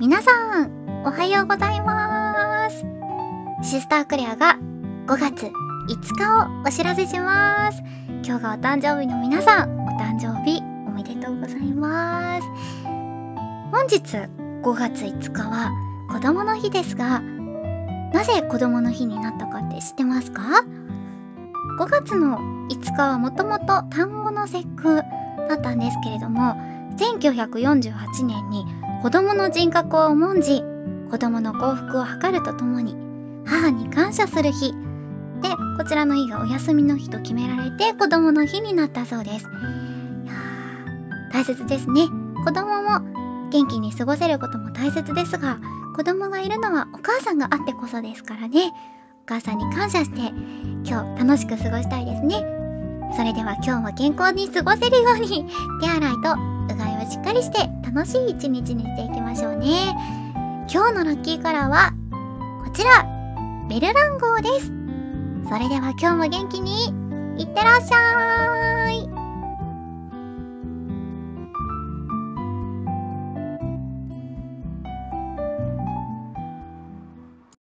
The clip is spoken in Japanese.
皆さん、おはようございます。シスタークレアが5月5日をお知らせします。今日がお誕生日の皆さん、お誕生日おめでとうございます。本日5月5日は子供の日ですが、なぜ子供の日になったかって知ってますか？ 5 月の5日はもともと単語の節句だったんですけれども、1948年に子供の人格を重んじ、子供の幸福を図るとともに母に感謝する日で、こちらの日がお休みの日と決められて子供の日になったそうです。いやー、大切ですね。子供も元気に過ごせることも大切ですが、子供がいるのはお母さんがあってこそですからね。お母さんに感謝して今日楽しく過ごしたいですね。それでは今日も健康に過ごせるように手洗いとうがいをしっかりして楽しい一日にしていきましょうね。今日のラッキーカラーはこちら、ベルラン号です。それでは今日も元気にいってらっしゃい。